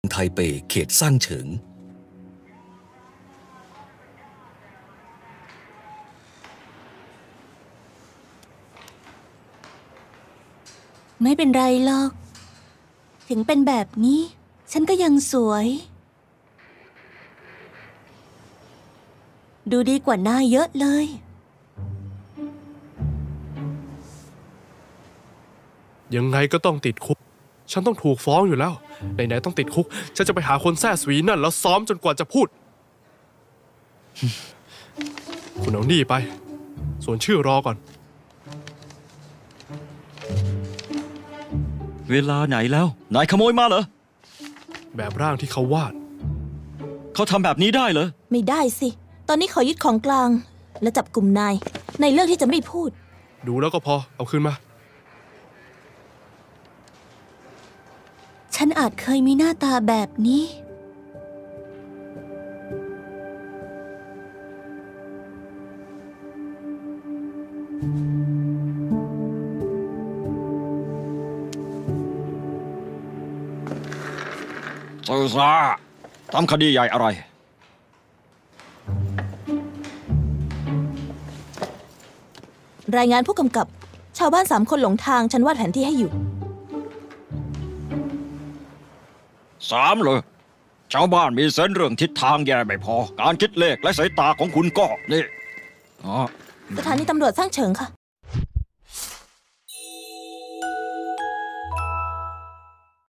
ไทเปเขตซ่านเฉิงไม่เป็นไรหรอก ถึงเป็นแบบนี้ ฉันก็ยังสวย ดูดีกว่าหน้าเยอะเลยยังไงก็ต้องติดคุก ฉันต้องถูกฟ้องอยู่แล้ว ไหนๆต้องติดคุก ฉันจะไปหาคนแซ่สวีนั่นแล้วซ้อมจนกว่าจะพูด คุณเอานี่ไป ส่วนชื่อรอก่อนเวลาไหนแล้ว นายขโมยมาเหรอแบบร่างที่เขาวาดเขาทำแบบนี้ได้เหรอไม่ได้สิ ตอนนี้ขอยึดของกลาง และจับกลุ่มนาย ในเรื่องที่จะไม่พูดดูแล้วก็พอ เอาคืนมาฉันอาจเคยมีหน้าตาแบบนี้ซูซาทำคดีใหญ่อะไรรายงานผู้กำกับ ชาวบ้าน3 คนหลงทาง ฉันวาดแผนที่ให้อยู่ 3 เลย ชาวบ้านมีเซนส์เรื่องทิศทางแย่ไม่พอ การคิดเลขและสายตาของคุณก็นี่อ๋อสถานีตำรวจสร้างเฉิงค่ะ